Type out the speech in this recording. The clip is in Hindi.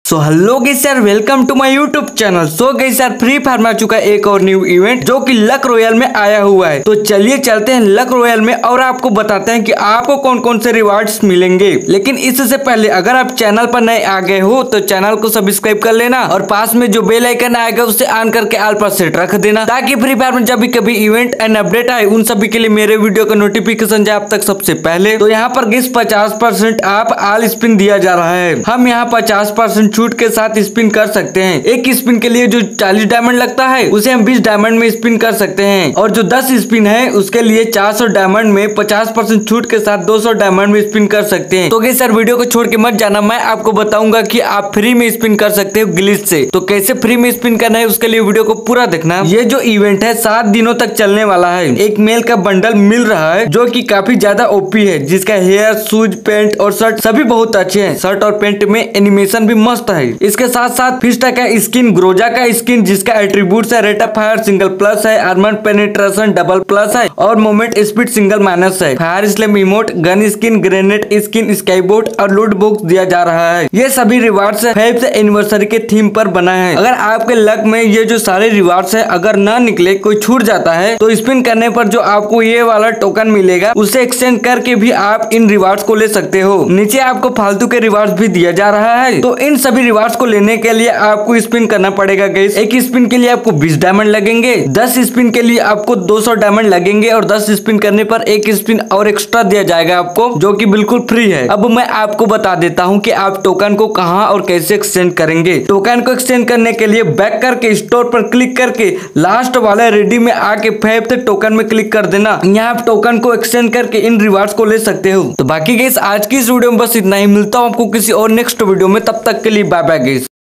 सो हेलो गाइस यार, welcome to my YouTube channel. So guys यार, फ्री फायर में आ चुका है एक और न्यू इवेंट जो कि लक रॉयल में आया हुआ है। तो चलिए चलते हैं लक रॉयल में और आपको बताते हैं कि आपको कौन कौन से रिवार्ड्स मिलेंगे। लेकिन इससे पहले अगर आप चैनल पर नए आ गए हो तो चैनल को सब्सक्राइब कर लेना और पास में जो बेल आइकन आएगा उसे ऑन करके ऑल पर सेट रख देना, ताकि फ्री फायर में जब भी कभी इवेंट एंड अपडेट आए उन सभी के लिए मेरे वीडियो का नोटिफिकेशन जाए आप तक सबसे पहले। तो यहाँ पर गाइस 50% आप ऑल स्पिन दिया जा रहा है। हम यहाँ 50% छूट के साथ स्पिन कर सकते हैं। एक स्पिन के लिए जो 40 डायमंड लगता है उसे हम 20 डायमंड में स्पिन कर सकते हैं, और जो 10 स्पिन है उसके लिए 400 डायमंड में 50% छूट के साथ 200 डायमंड में स्पिन कर सकते हैं। तो गाइस यार, वीडियो को छोड़ के मत जाना, मैं आपको बताऊंगा कि आप फ्री में स्पिन कर सकते हो ग्लिच से। तो कैसे फ्री में स्पिन करना है उसके लिए वीडियो को पूरा देखना। ये जो इवेंट है 7 दिनों तक चलने वाला है। एक मेल का बंडल मिल रहा है जो कि काफी ज्यादा ओपी है, जिसका हेयर, शूज, पैंट और शर्ट सभी बहुत अच्छे हैं। शर्ट और पैंट में एनिमेशन भी मस्त है। इसके साथ साथ फिस्टा का स्किन, ग्रोजा का स्किन जिसका एट्रीब्यूट है rate of fire single plus है, आर्मर पेनिट्रेशन डबल प्लस है और मूवमेंट स्पीड सिंगल माइनस है। Fire slam emote, gun skin, grenade skin, skyboard और लूट बॉक्स दिया जा रहा है। ये सभी रिवार्ड्स 5th एनिवर्सरी के थीम पर बना है। अगर आपके लक में ये जो सारे रिवार्ड्स है अगर ना निकले, कोई छूट जाता है, तो स्पिन करने पर जो आपको ये वाला टोकन मिलेगा उसे एक्सचेंज करके भी आप इन रिवार्ड्स को ले सकते हो। नीचे आपको फालतू के रिवार्ड्स भी दिया जा रहा है। तो इन सभी रिवार्ड्स को लेने के लिए आपको स्पिन करना पड़ेगा गाइस। एक स्पिन के लिए आपको 20 डायमंड लगेंगे, 10 स्पिन के लिए आपको 200 डायमंड लगेंगे और 10 स्पिन करने पर एक स्पिन और एक्स्ट्रा दिया जाएगा आपको, जो कि बिल्कुल फ्री है। अब मैं आपको बता देता हूं कि आप टोकन को कहां और कैसे एक्सचेंज करेंगे। टोकन को एक्सचेंज करने के लिए बैक करके स्टोर पर क्लिक करके लास्ट वाले रेडी में आके 5th टोकन में क्लिक कर देना। यहाँ आप टोकन को एक्सचेंज करके इन रिवार्ड्स को ले सकते हो। तो बाकी गाइस, आज की इस वीडियो में बस इतना ही। मिलता हूँ आपको किसी और नेक्स्ट वीडियो में, तब तक के लिए बाय बाय गाइस।